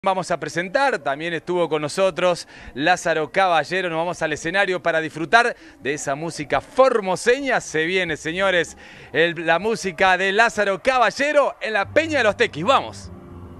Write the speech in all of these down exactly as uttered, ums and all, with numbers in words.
Vamos a presentar, también estuvo con nosotros Lázaro Caballero, nos vamos al escenario para disfrutar de esa música formoseña. Se viene, señores, el, la música de Lázaro Caballero en la Peña de los Tequis. ¡Vamos!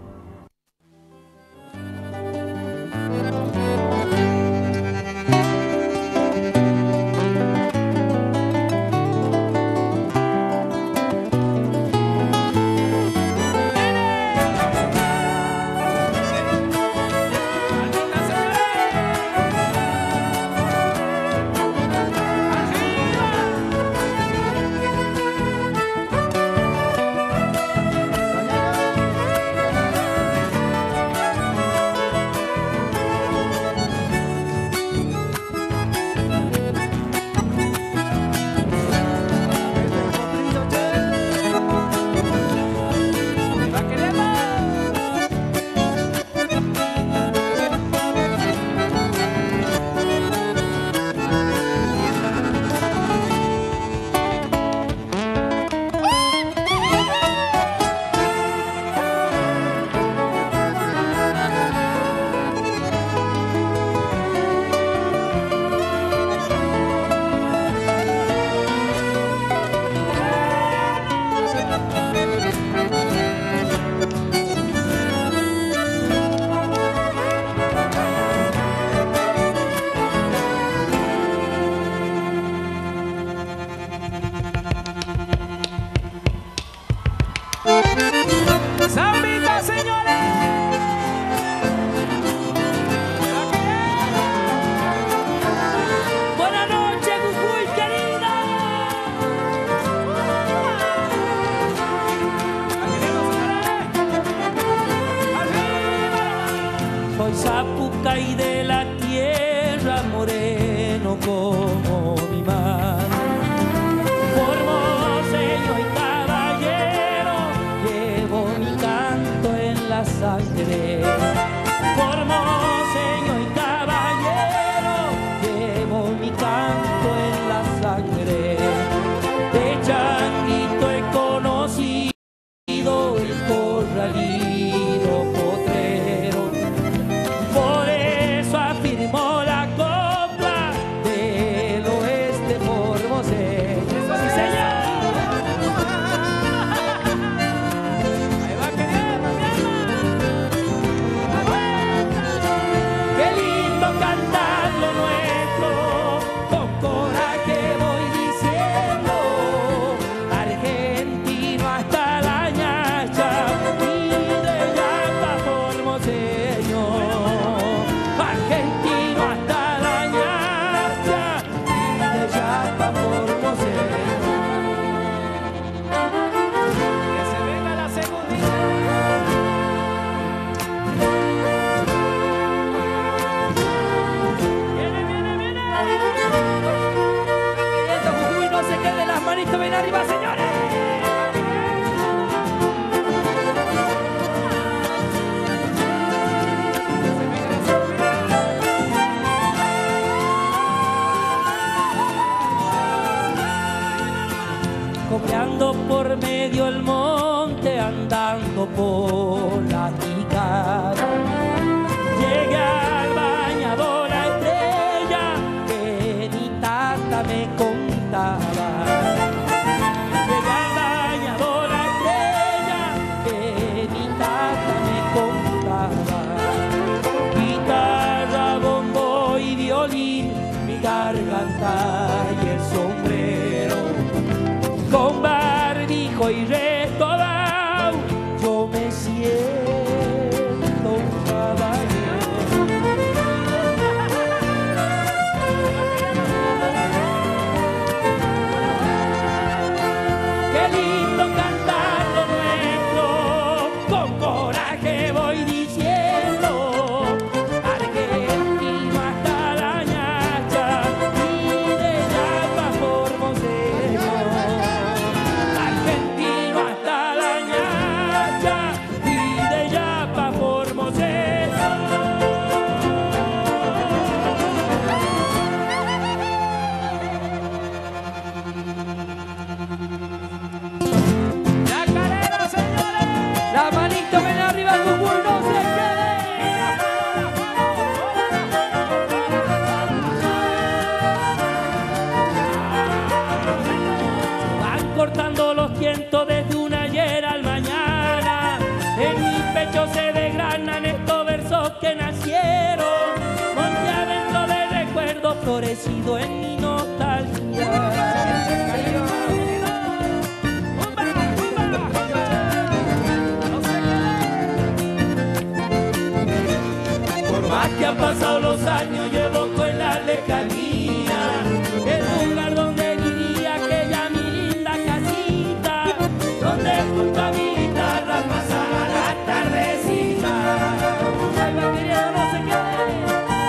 ¡Zambita, señores! Buenas noches, Jujuy, querida. Soy Zapucay de la tierra, moreno como mi mar. Formoseño y caballero, llevo mi canto en la sangre. Formoseño y caballero, llevo mi canto en la sangre. De changuito he conocido el corralino potrero. Por eso afirmó la copla del oeste formoseño. ¡Sí, señor! Ahí va, querido, qué lindo cantar lo nuestro, con coraje voy diciendo, argentino hasta la ñacha y de llanta formoseño. Argentino hasta la ñacha y de llanta formoseño. Que se venga la segundita. Viene, viene, viene. Esto Jujuy no se quede las manitos bien arriba, señores. Copiando por medio el monte, andando por la quijada. Llegué al bañador La Estrella que mi tata me contaba. Llegué al bañador La Estrella que mi tata me contaba. Guitarra, bombo y violín, mi garganta y el sombrero. Con barbijo y retobao, yo me siento Aquí han pasado los años, llevo con la lejanía, el lugar donde vivía aquella mi linda casita, donde junto a mi guitarra pasaba la tardecita. Ay, va querido, no se quede.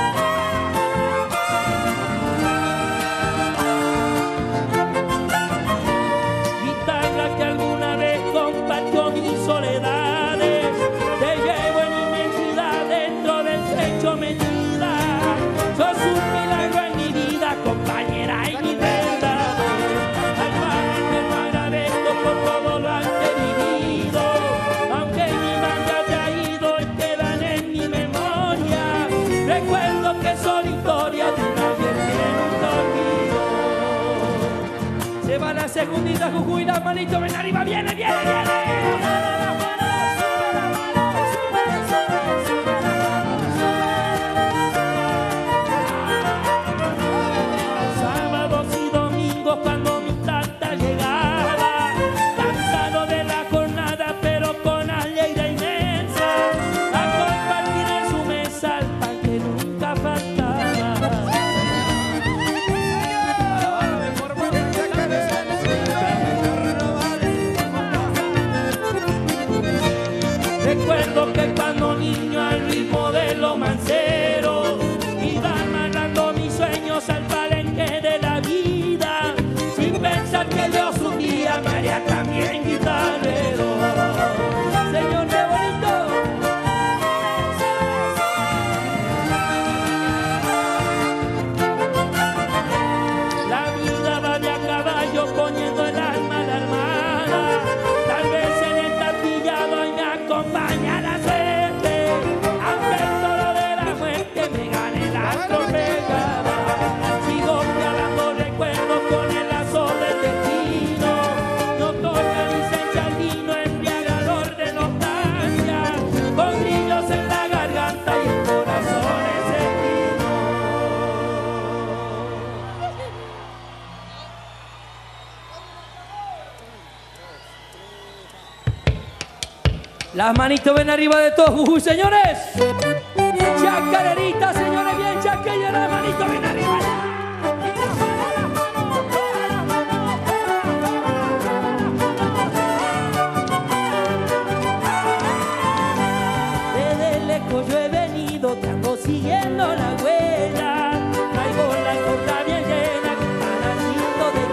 Guitarra que alguna vez compartió mis soledades, te llevo en inmensidad dentro del pecho metida. Sos un milagro en mi vida, compañera y mi verdad. Al Padre no agradezco por todo lo antes vivido, aunque mi manga te ha ido y quedan en mi memoria. Recuerdo que son historias de una ayer que nunca olvido. Se va la segundita, Jujuy, las manitos ven arriba, viene, viene, viene. Cuando mi tanta llegaba, cansado de la jornada, pero con alegría inmensa, a compartir en su mesa el pan que nunca faltaba. Recuerdo que cuando niño al ritmo de los manceros iba amarrando mis sueños al palenque de la vida, pensar que Dios un día me haría también guitarrero. Señor, qué bonito. La vida va de a caballo poniendo el alma a la armada. Tal vez en el tartillado y me acompaña la suerte, aunque el toro de la muerte me gane la trompeta. Sigo grabando recuerdos con el del destino, no toca licencia al vino embriagador de nostalgia, con grillos en la garganta y el corazón encendido. Las manitos ven arriba de todos, Jujuy, señores. Chacarerita, señores, bien chaqueña, las manitos ven arriba ya. Yo he venido, te ando siguiendo la huella, traigo la corta bien llena, canacito de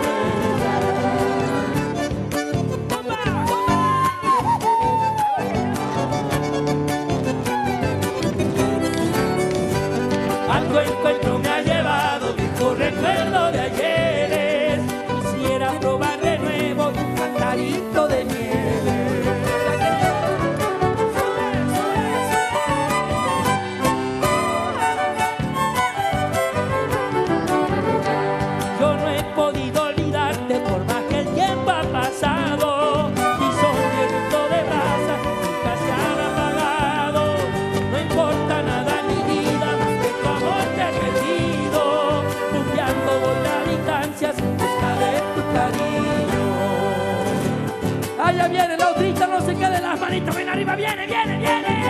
tela. Algo encuentro me ha llevado, viejo recuerdo de ayeres, quisiera probar de nuevo un cantarito de nieve. Por más que el tiempo ha pasado, mi sombrerito de brasa nunca se ha apagado. No importa nada en mi vida más que tu amor que he perdido, rumbeando voy las distancias en busca de tu cariño. Allá viene la otrita, no se quede las manitos, ven arriba, viene, viene, viene.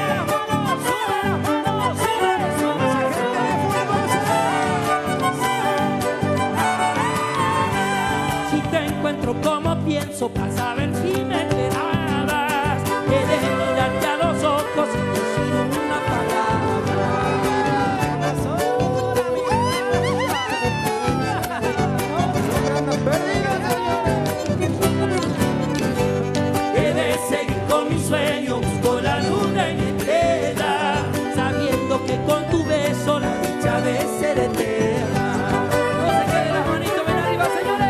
Como pienso para saber si me esperabas, quedé mirarte a los ojos sin decir una palabra. Quedé seguir con mi sueño, busco la luna en estrella, sabiendo que con tu beso la dicha de ser eterna. No se queden las manitos, ven arriba, señores.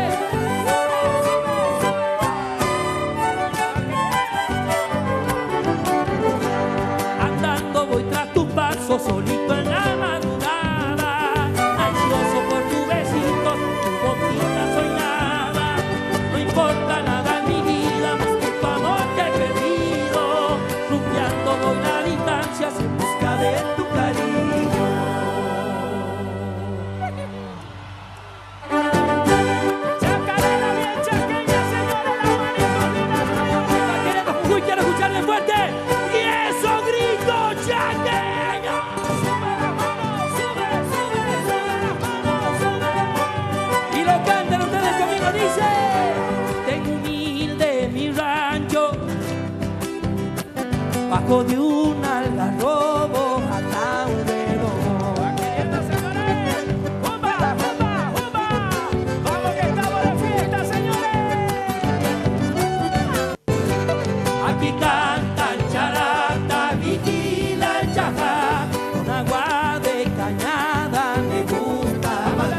Solito en la madrugada, ansioso por tu besito, tu boquita soñada. No importa nada en mi vida más que tu amor que he perdido, rumbeando voy las distancias en busca de tu cariño. Chacarera bien chaqueña, señores, la manito, queremos Jujuy, quiero escucharle fuerte y eso grito chaqueño. debajo de un algarrobo atado de lobo. ¡Jumba, jumba, jumba! ¡Vamos que estamos de fiesta, señores! Aquí cantan charata, vigila el chajá, con agua de cañada me gusta.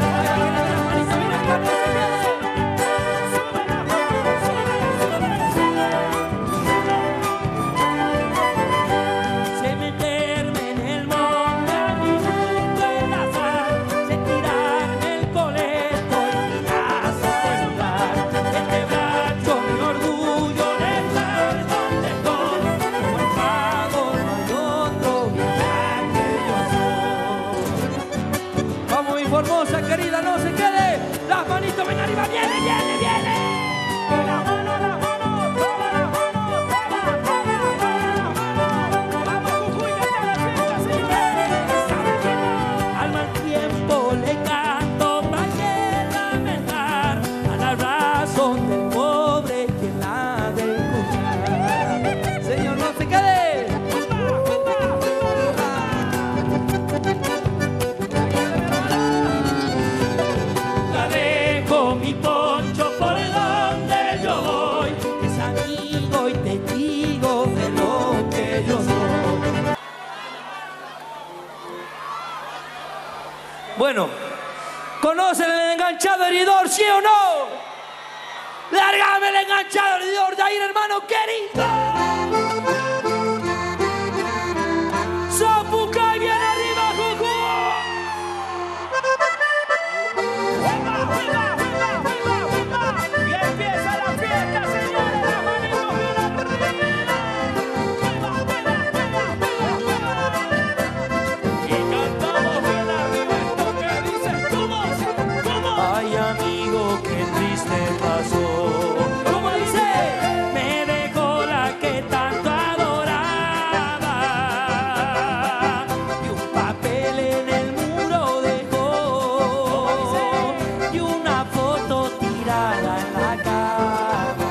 Sé meterme en el monte, a mi mundo enlazar, sé tirarme el coleto y tirazo sembrar. Este brazo mi orgullo de estar donde estoy, como el pago no hay otro viaje que yo soy. Vamos mi Formosa querida, no se quede, las manitos ven arriba, viene, viene, viene. Las manos, las manos, todas las manos, todas, todas, todas las manos. Vamos Jujuy, que está la fiesta, señores. Al mal tiempo le canto para lamentar a la razón del pobre quien la ha de escuchar. Señor, no se quede. La dejo mi poncho por donde yo voy, es amigo y testigo de lo que yo soy. Bueno, ¿conocen el enganchado heridor, sí o no? ¡Lárgame el enganchado heridor de ahí, hermano querido! ¡Sopucay bien arriba, Jujuy! ¡Juega, juega, juega, juega, juega! Y empieza la fiesta, señores, las manitos bien arriba. ¡Juega, juega, juega, juega, juega! Y cantamos bien arriba esto que dice, ¿cómo? ¿Cómo? Ay, amigo, qué triste pasó. ¿Cómo dice? Me dejó la que tanto adoraba. Y un papel en el muro dejó. Y una foto tirada en la cama,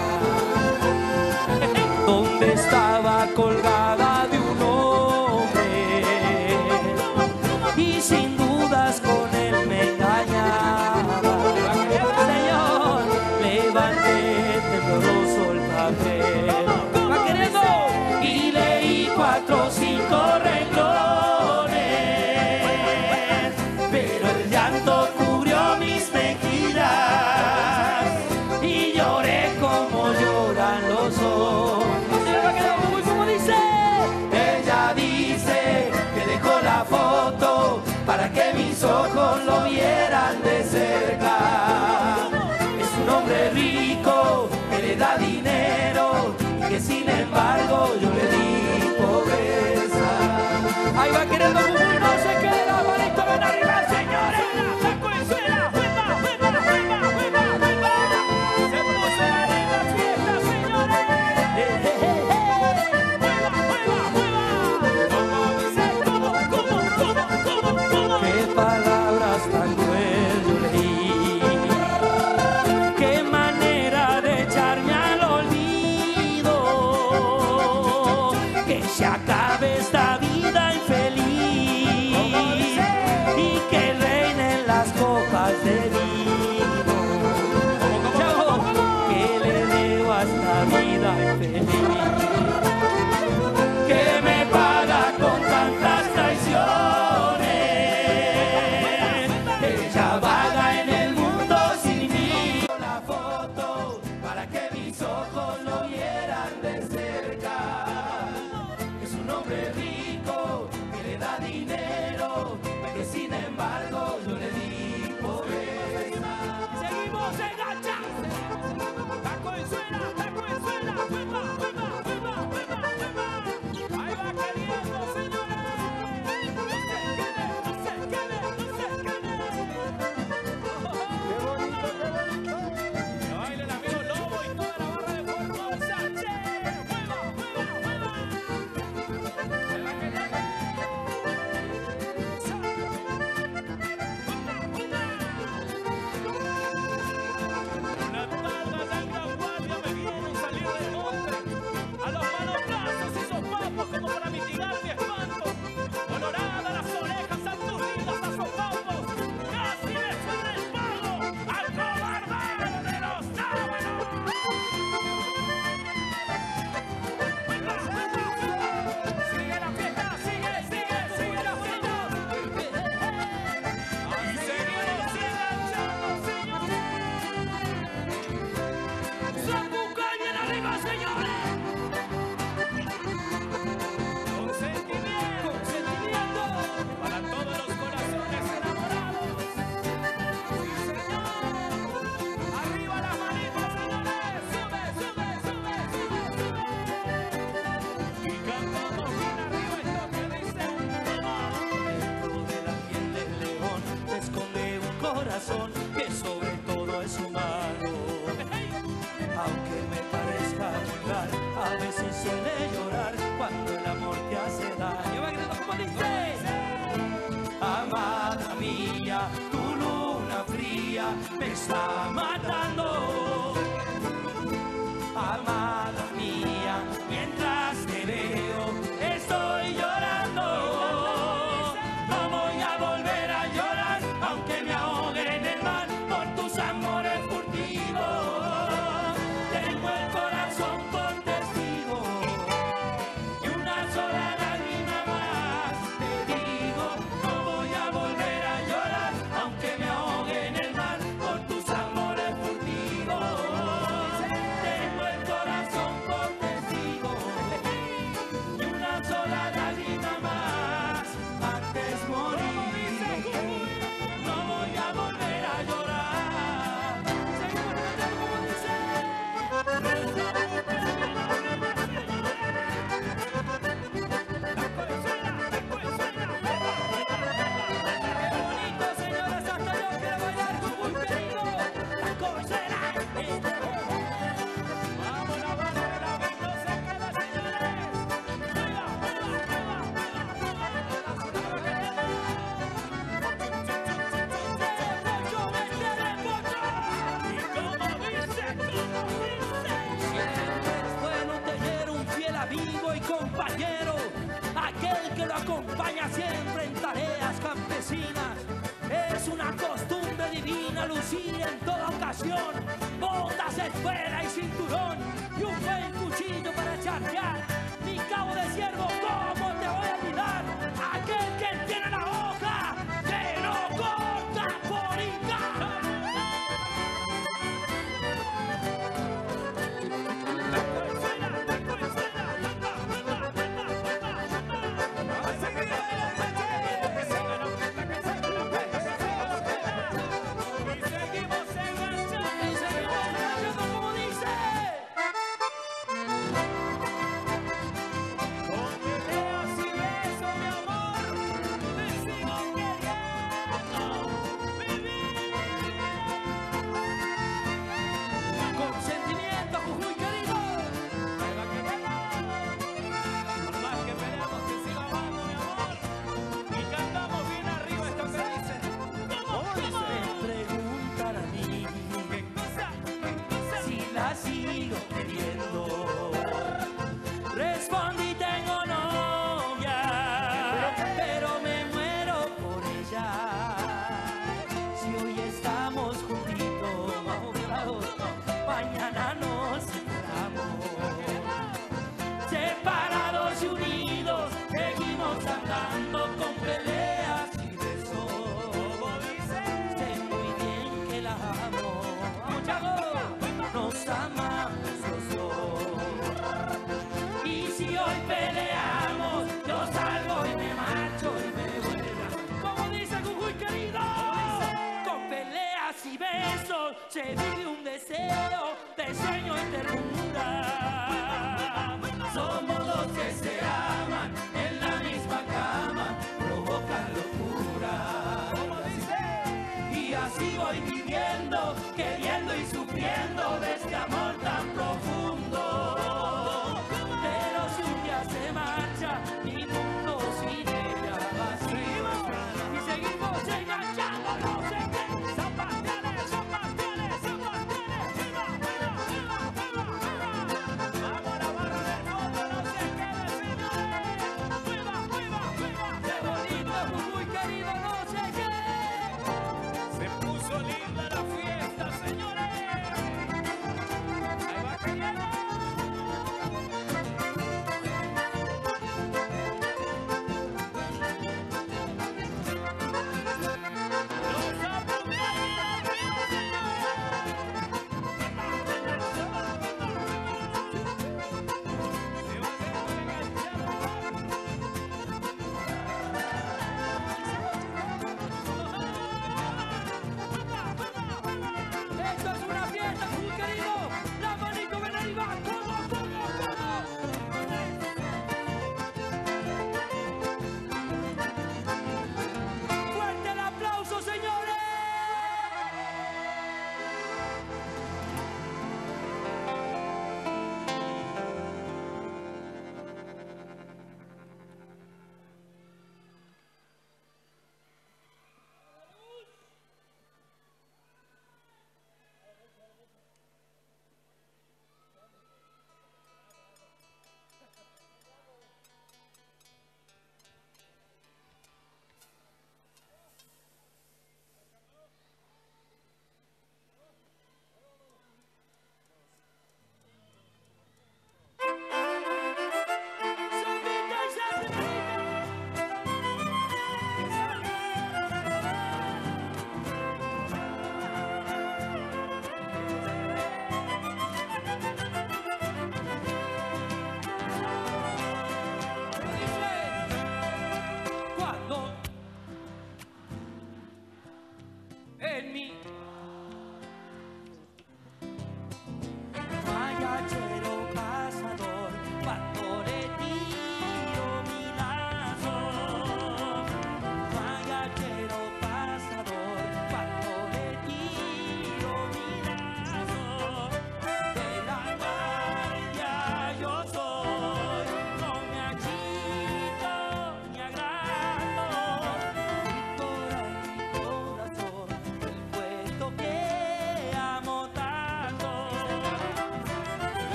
donde estaba colgada de un hombre. Y sin dudas con él me engañaba. Señor, levanté tembloroso el papel. ¿Va queriendo? Y leí cuatro o cinco renglones, pero el llanto cubrió mis mejillas y lloré como lloran los ojos. ¿Cómo dice? Ella dice que dejó la foto para que mis ojos lo vieran de cerca. Es un hombre rico que le da dinero y que sin embargo yo le di pobreza. Ahí va queriendo Jujuy, no se quede, la manito ven arriba, señores. La consuela, juega, juega, juega, juega, juega. Se puso la linda fiesta, señores. Eh, eh, eh, eh. Juega, juega, juega. ¿Cómo dice? ¿Cómo, cómo, cómo, cómo, cómo? Qué palabras tan cruel yo leí. Qué manera de echarme al olvido. Que se acabe esta vida infeliz y que corazón que sobre todo es humano. Aunque me parezca vulgar, a veces suele llorar cuando el amor te hace daño. ¿Cómo dice? Amada mía, tu luna fría me está matando. Amada mía, mientras te veo estoy llorando. No voy a volver a llorar aunque me ahogue en el mar por tus amores furtivos. Tengo el corazón por testigo y una sola lágrima más. Te digo, no voy a volver a llorar aunque me ahogue en el mar por tus amores furtivos. Tengo el corazón por testigo y una sola lágrima más antes morir. No voy a volver a llorar. Seguimos cantando como dice. Qué bonito, señores, hasta yo quiero bailar con muy querido. La cosera. Vamos, la banda de la vez no se queda, señores. Juega, juega, juega, es bueno tener un fiel amigo y compañero, aquel que lo acompaña siempre en tareas campesinas. Es una costumbre divina lucir en toda ocasión botas, espuela y cinturón y un buen cuchillo para charrear. Mi cabo de ciervo, ¿cómo te voy a olvidar? Aquel que tiene la hoja que no corta por hincar. Sigo queriendo. Respondí, tengo novia, pero me muero por ella. Si hoy estamos juntitos, mañana nos separamos. Separados y unidos, seguimos andando con peleas y besos. Sé muy bien que la amo. Nos amamos los dos. Y si hoy peleamos, yo salgo y me marcho y me vuelvo. Como dice Jujuy querido, con peleas y besos se vive un deseo de sueño y ternura. Somos dos que se aman en la misma cama, provocan locura. Y así voy viviendo, queriendo y sufriendo de este amor tan profundo. Pero si un día se marcha, mi mundo sin ella vacío. Y seguimos enganchando, no sé qué. Zapateales, zapateales, zapateales. ¡Viva, viva, viva, viva, viva! Vamos a la barra del fondo, no se quede, señores. ¡Viva, viva, viva! ¡Qué bonito, muy querido, no sé qué! Se puso linda la fiesta, señor.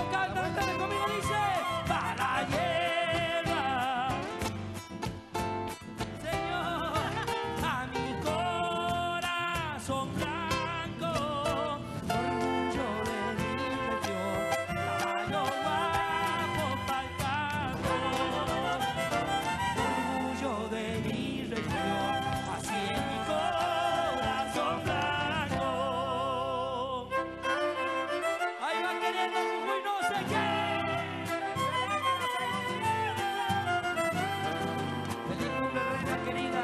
canta, canta conmigo, dice, para la hierba. Señor, a mi corazón blanco, orgullo de mi región, caballo guapo pa'l campo, orgullo de mi región, así es mi corazón blanco. Ahí va queriendo Jujuy, no sé qué. Feliz cumple, reina querida,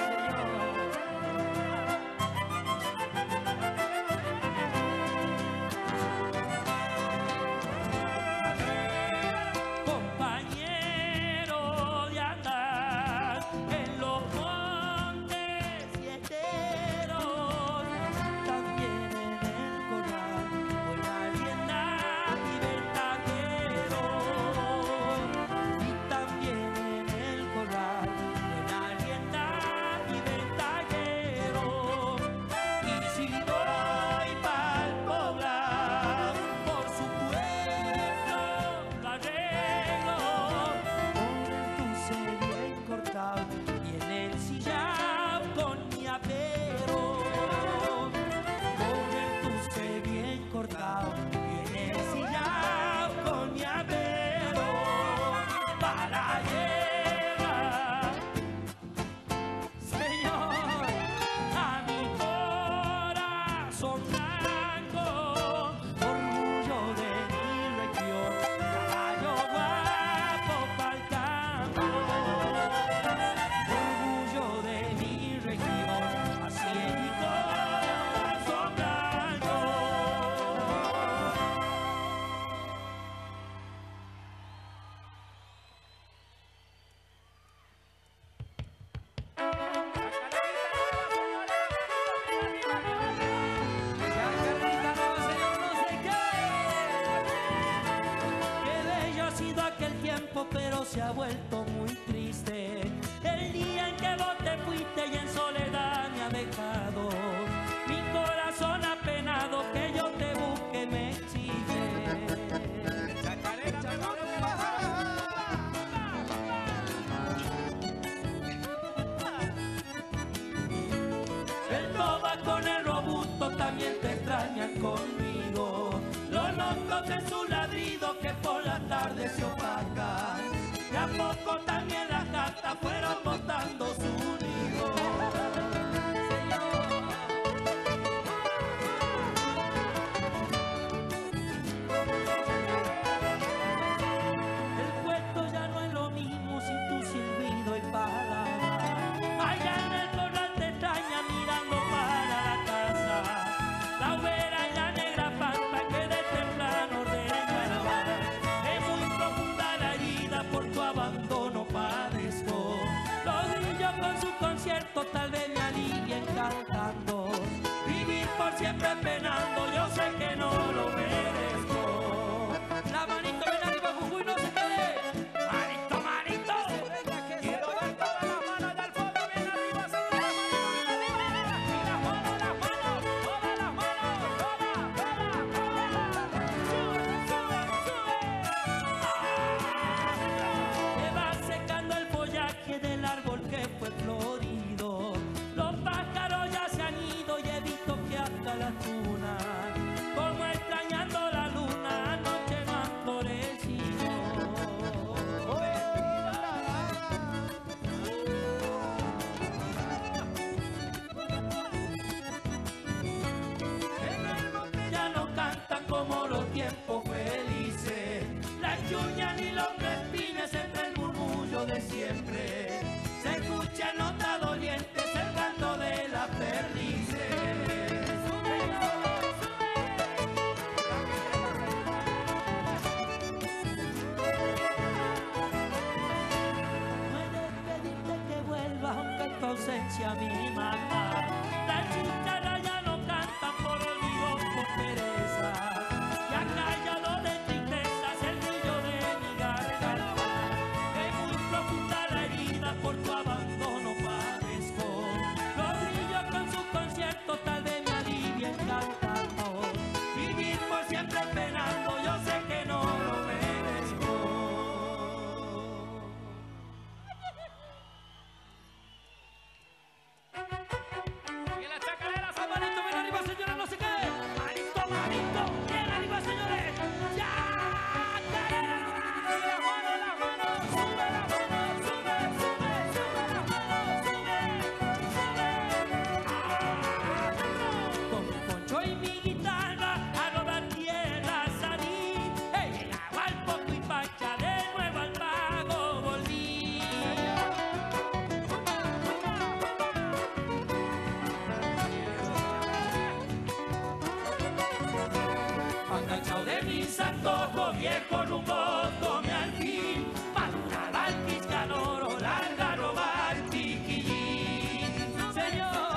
compañero de andar en los montes y esteros, también en el corral, buena rienda y ventajero, y también en el corral, buena rienda y ventajero, y si doy pa'l poblado, por su pueblo lo arreglo, con el dulce bien cortado y en el sillao con mi apero, con el dulce bien cortado y en el sillao con mi apero, para hierba. Señor, a mi corazón blanco, orgullo de mi región, caballo guapo pa'l campo, orgullo de mi región, así es mi corazón blanco. Chacarrita no, señor, no sé qué. Qué bello ha sido aquel tiempo, pero se ha vuelto muy triste. El día en que vos te fuiste y en soledad me ha dejado. Mi corazón apenado que yo te busque me exige. El toba con el robusto también te extrañan conmigo. Los locos de su ladrido que por la tarde se opacan. De a poco también las gatas fueron botando su nido. El puesto ya no es lo mismo sin tu silbido y palabra. Allá en el corral te extraña mirando para la casa. La hoguera y la negra pampa que de temprano regalaba. Es muy profunda la herida, por tu abandono padezco. Los grillos con su concierto tal vez me alivien cantando. Vivir por siempre penando, yo sé que no lo merezco. La manito ven arriba, Jujuy, no se quede. Manito, manito. Quiero ver todas las manos del fondo bien arriba, sobre la manito bien arriba. Y las manos, las manos, todas las manos, todas, todas, todas. Sube, sube, sube. Se va secando el follaje del árbol que fue florido. Los pájaros ya se han ido y he visto que hasta la tuna, como extrañando la luna, anoche no han florecido. En el monte ya no cantan como los tiempos felices. La chuña ni los crespines entre el murmullo de siempre. Se escucha nota doliente el canto de las perdices. No he de pedirte que vuelvas aunque tu ausencia a mí mata. Las chicharras ya no cantan por olvido, por pereza. Ya ha callado de tristezas el brillo de mi garganta. Es muy profunda la herida, por tu abandono padezco. Los grillos con su concierto tal vez me alivien cantando. Vivir por siempre penando, yo sé que no viejo rumbo come al fin, maduraba el Quiscanoro, larga a robar chiquillín. Señor,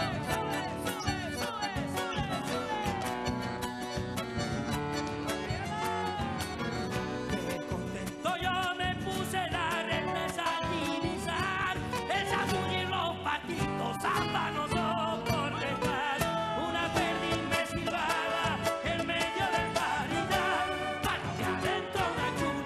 qué contento yo me puse la represa al divisar el zambullir los patitos zámpanos por detrás, una perdiz me silbaba en medio del paridad, mano de adentro una chula.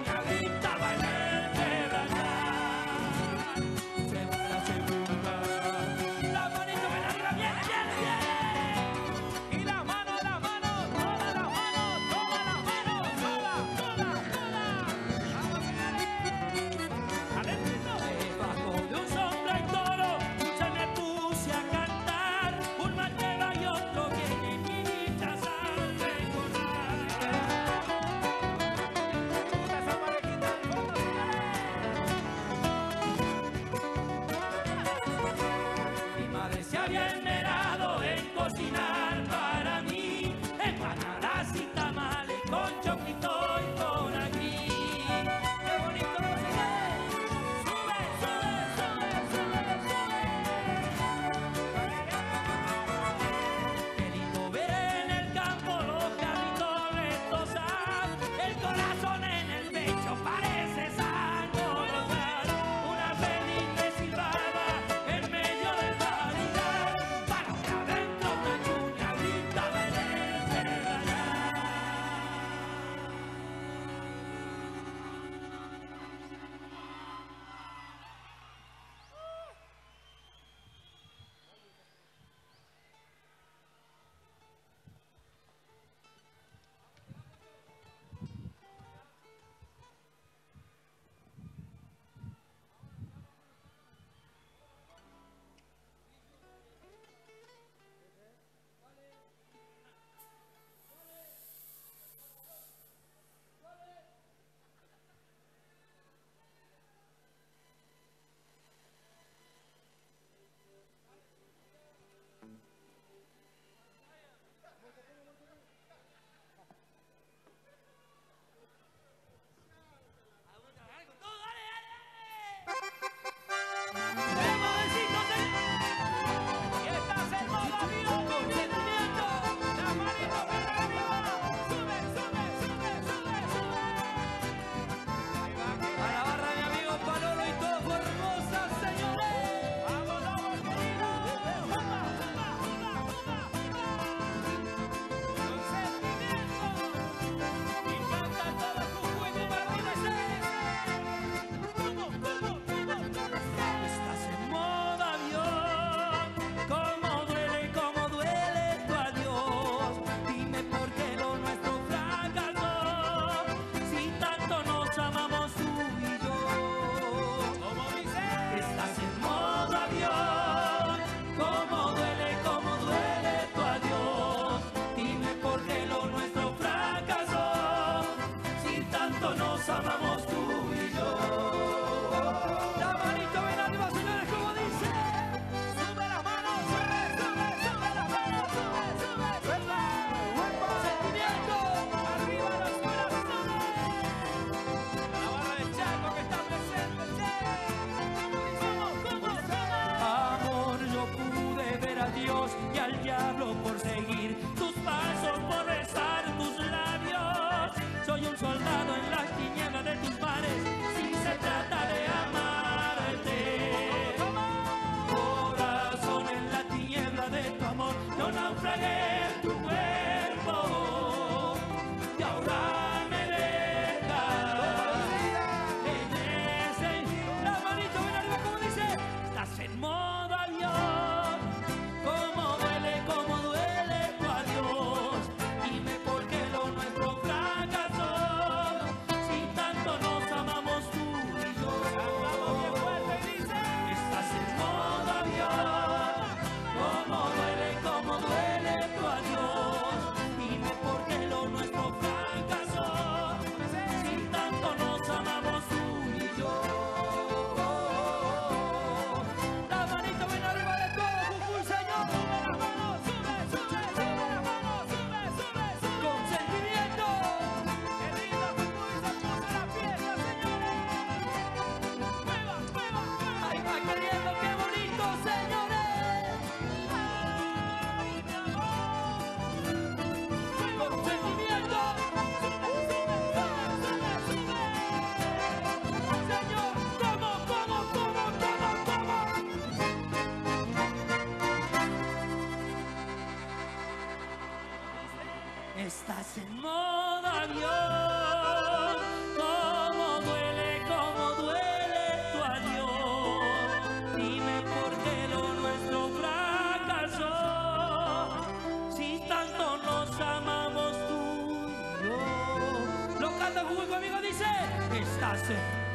hace.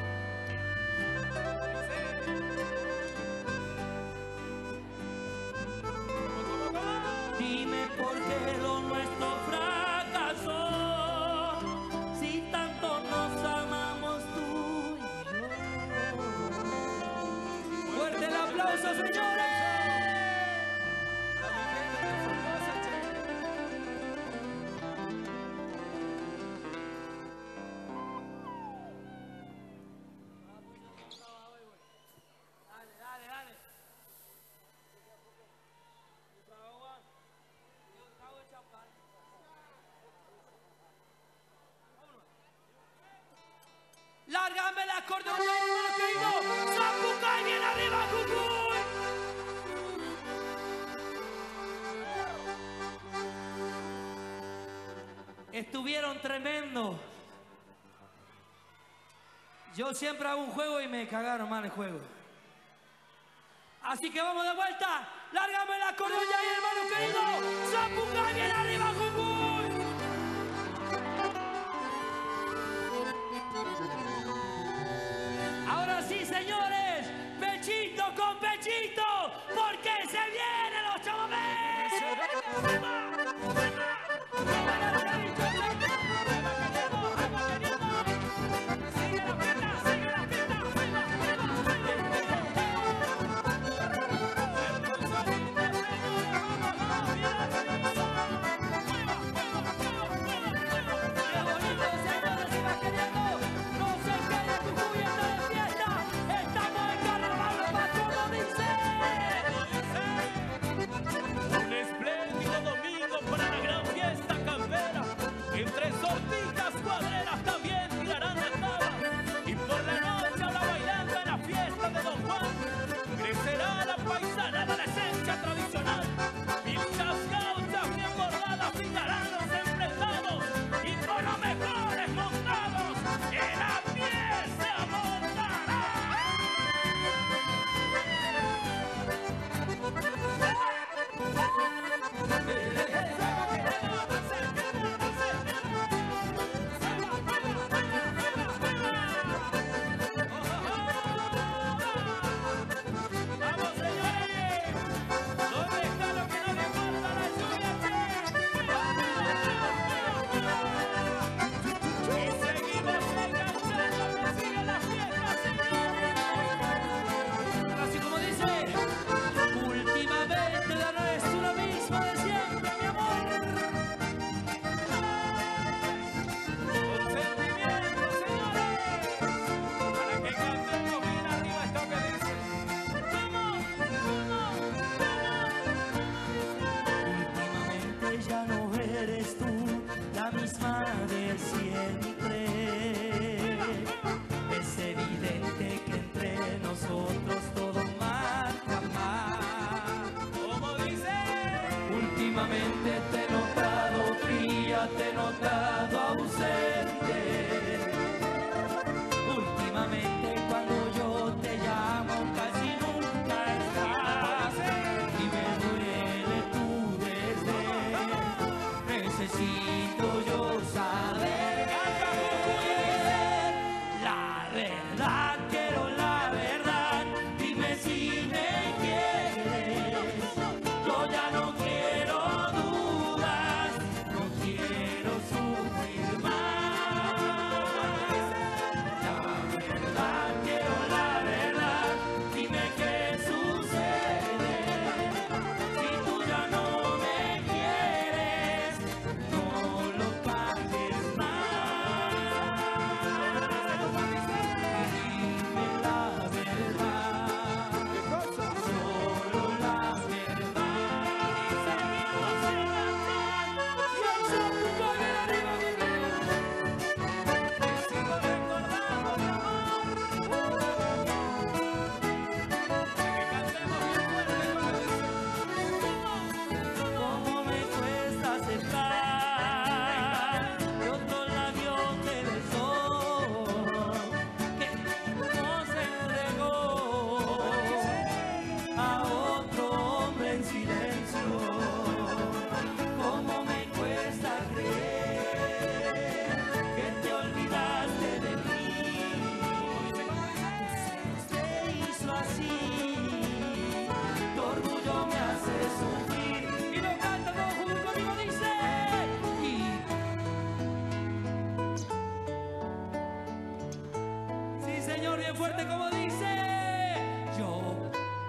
Dime por qué lo nuestro fracasó, si tanto nos amamos tú y yo. Fuerte el aplauso, señores. Lárgame el acordeón, hermano querido. Zapucay, bien arriba, Jujuy. Estuvieron tremendos. Yo siempre hago un juego y me cagaron mal el juego. Así que vamos de vuelta. Lárgame el acordeón ya ahí, hermano querido. Zapucay, bien arriba, Jujuy. Ahora sí, señores, pechito con pechito, porque se vienen los chamamés. bien fuerte como dice. Yo.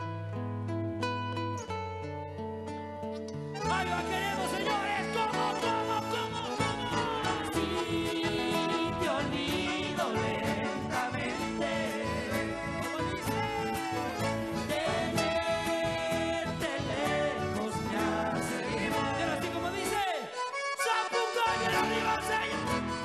Ahí va, queremos, señores. ¿Cómo, cómo, cómo, cómo? Así te olvido lentamente. ¿Cómo dice? Tenerte lejos me hace bien. Pero así como dice. Zapuca y el arriba, señor.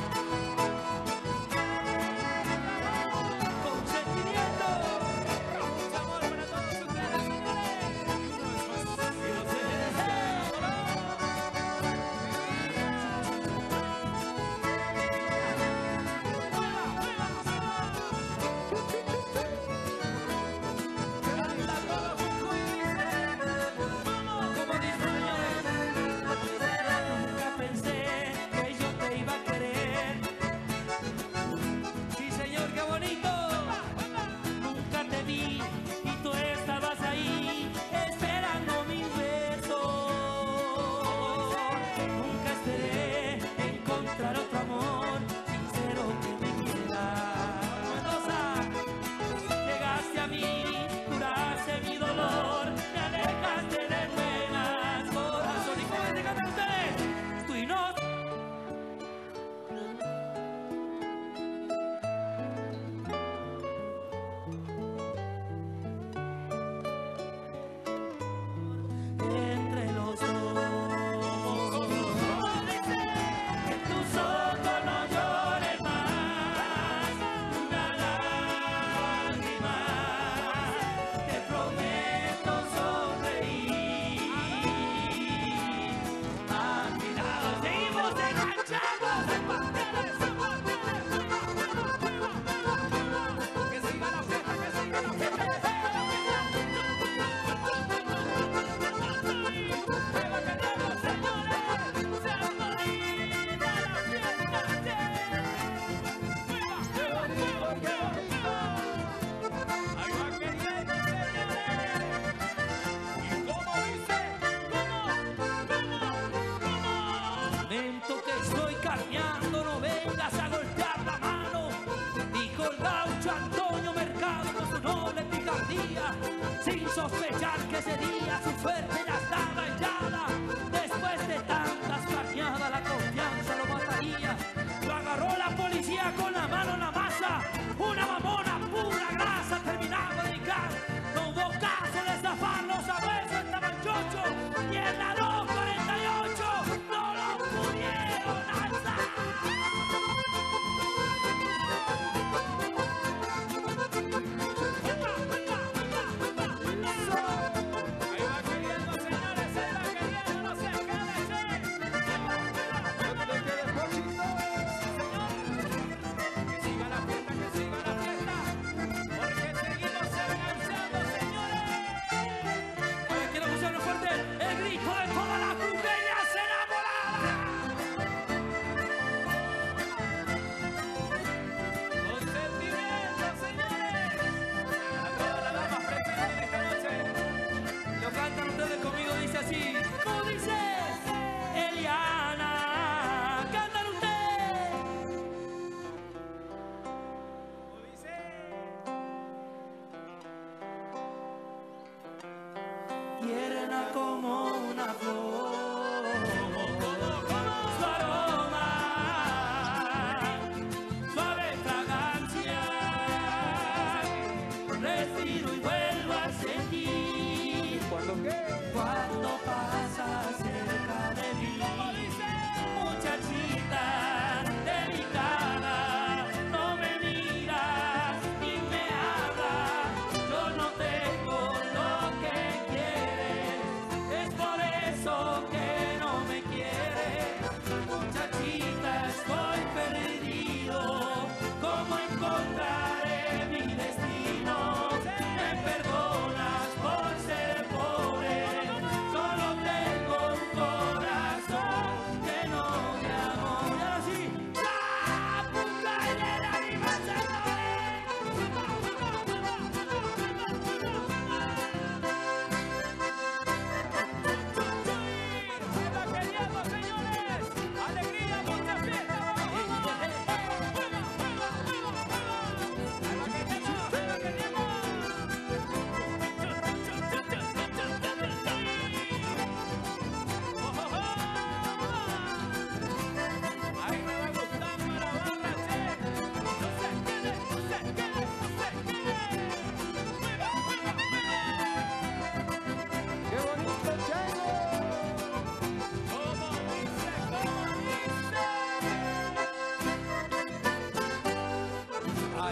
Sin sospechar que ese día su suerte ya estaba echada. Después de tantas carneadas la confianza lo mataría. Lo agarró la policía con la mano en la masa. Una mamona pura grasa terminaba de hincar. No hubo caso de zafarlo, sabes, estaban chocho. Y en la dos cuarenta y ocho no lo pudieron alzar. Tierna como una flor, su aroma, suave fragancia, respiro y vuelvo a sentir. ¿Cuándo qué? Cuando pasa cerca de mí, muchachita delicada, no me miras ni me hablas, yo no tengo lo que quieres, es por eso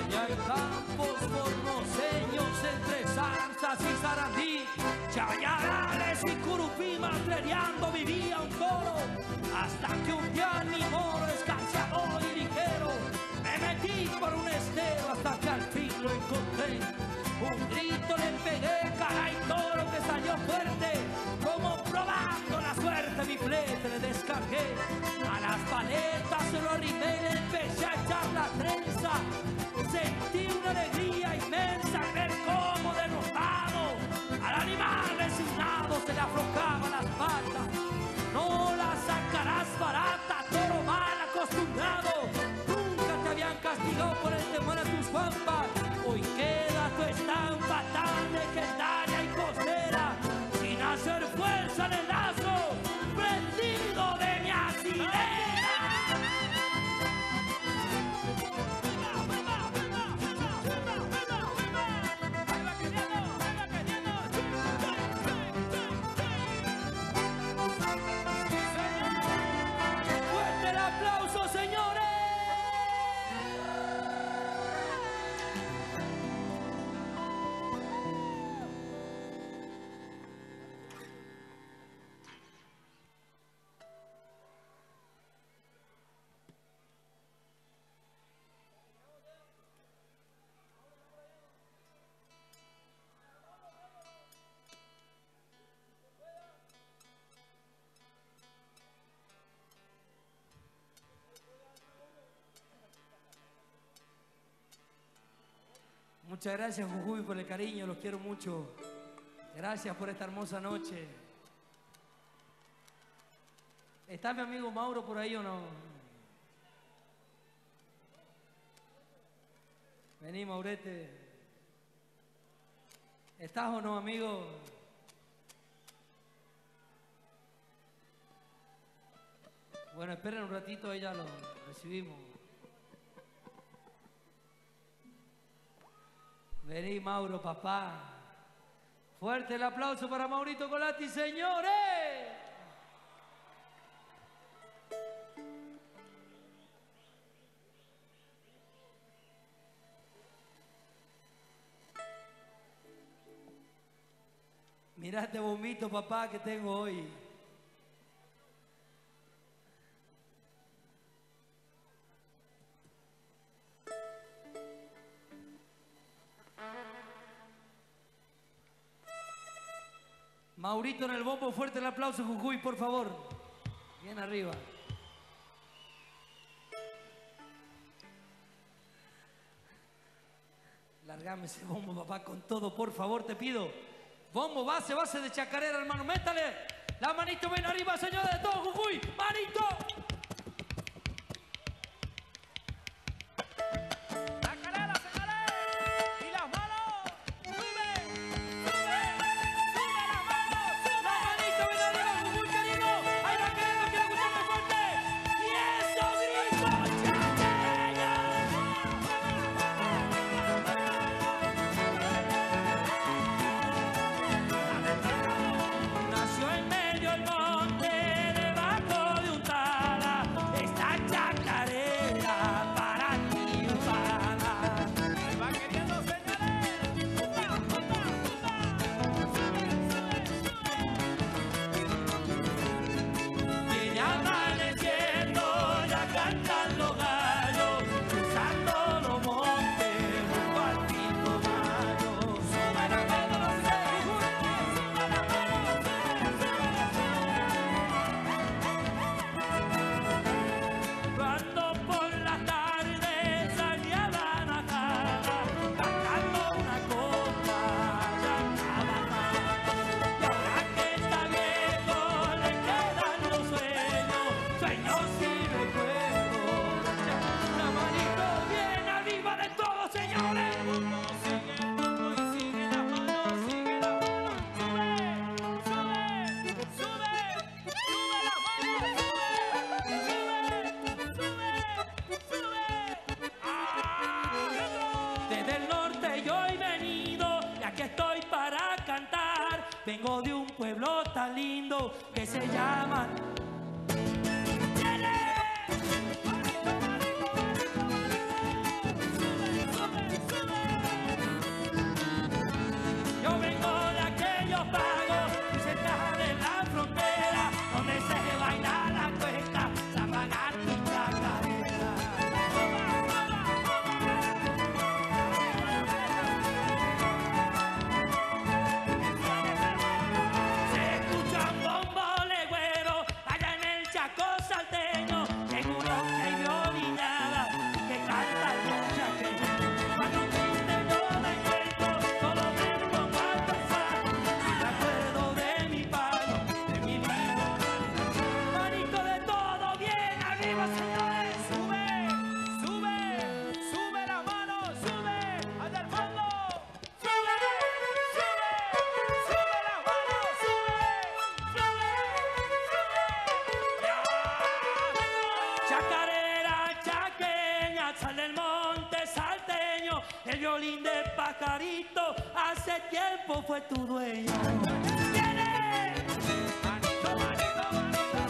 Allá en campos formoseños, entre zarzas y sarandí, chayarales y curupimas peleando vivía un toro, hasta que un día en mi moro escanciador y ligero me metí por un estero hasta que al fin lo encontré. Un grito le pegué, caray toro, que salió fuerte, como probando la suerte mi flete le descargué. A las paletas se lo arrimé y le empecé a echar la trenza. Sentí una alegría inmensa al ver cómo derrotado al animal resignado se le aflojaban las patas. No la sacarás barata, toro mal acostumbrado. Nunca te habían castigado por el temor a tus guampas. Hoy queda tu estampa tan legendaria y costera, sin hacer fuerza en el lazo prendido de mi asidera. ¡Fuerte el aplauso, señores! Muchas gracias, Jujuy, por el cariño, los quiero mucho. Gracias por esta hermosa noche. ¿Está mi amigo Mauro por ahí o no? Vení, Maurete. ¿Estás o no, amigo? Bueno, esperen un ratito, ahí ya lo recibimos. Vení, Mauro, papá. Fuerte el aplauso para Maurito Colatti, señores. Mirá este bombito, papá, que tengo hoy. Maurito en el bombo, fuerte el aplauso, Jujuy, por favor. Bien arriba. Largame ese bombo, papá, con todo, por favor, te pido. Bombo, base, base de chacarera, hermano, métale. La manito ven arriba, señores de todo, Jujuy. Manito. Vengo de un pueblo tan lindo que se llama... ¡Sube, sube, El violín de Pajarito hace tiempo fue tu dueño. ¡Viene! Manito, manito, manito.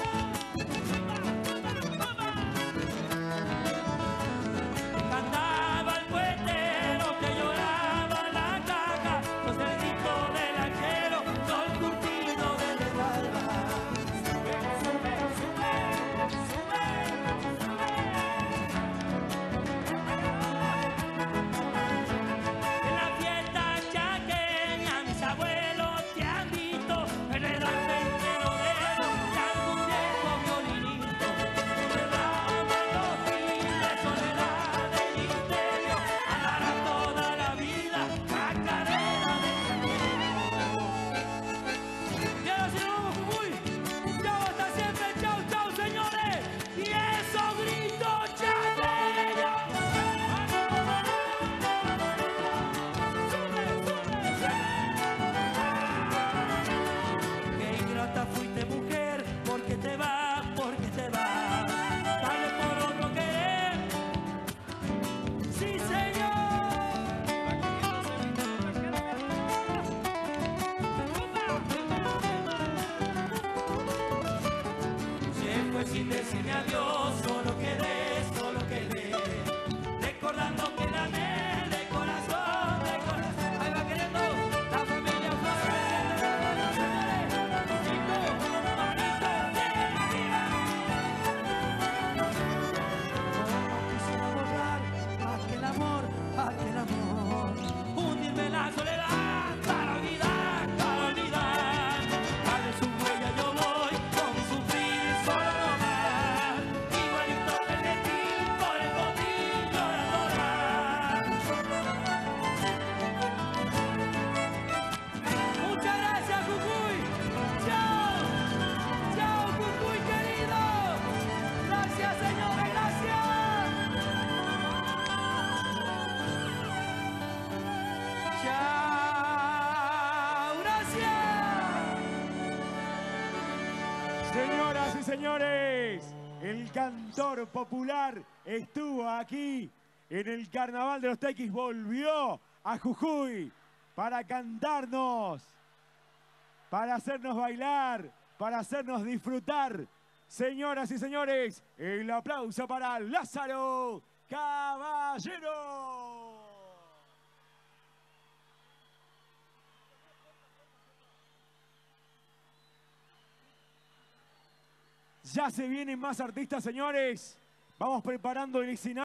Cantaba el puestero que lloraba en la caja, los del grito del arquero, los curtidos del alba. Sube, sube, sube, sube, sube. En la fiesta chaqueña mis abuelos te han visto enredarte entre los dedos de algún viejo violinito. Te daban los fines, soledad del misterio, andarás toda la vida Macarena del cielo. Y ahora sí nos vamos, Jujuy. Chau, hasta siempre, chau, chau, señores. Y esos gritos chaqueños. Qué ingrata fuiste, mujer, porque te vas, porque te vas. Dale por otro querer. Sí, señor. Se fue sin decirme adiós, solo quedé, solo quedé. Recordando que la amé de corazón, de corazón. Ahí va queriendo la familia Flores. Chico, manito, bien arriba. Quisiera borrar aquel amor, aquel amor. Hundirme en la soledad para olvidar, para olvidar. Dale su huella yo voy, con mi sufrir solo no más. Igualito que el destino por el potrillo de adorar. Muchas gracias, Jujuy. Chao, chao, Jujuy querido. Gracias, señores, gracias. Chao, gracias. Señoras y señores, el cantor popular estuvo aquí en el Carnaval de los Tequis, volvió a Jujuy para cantarnos, para hacernos bailar, para hacernos disfrutar. Señoras y señores, el aplauso para Lázaro Caballero. Ya se vienen más artistas, señores. Vamos preparando el escenario.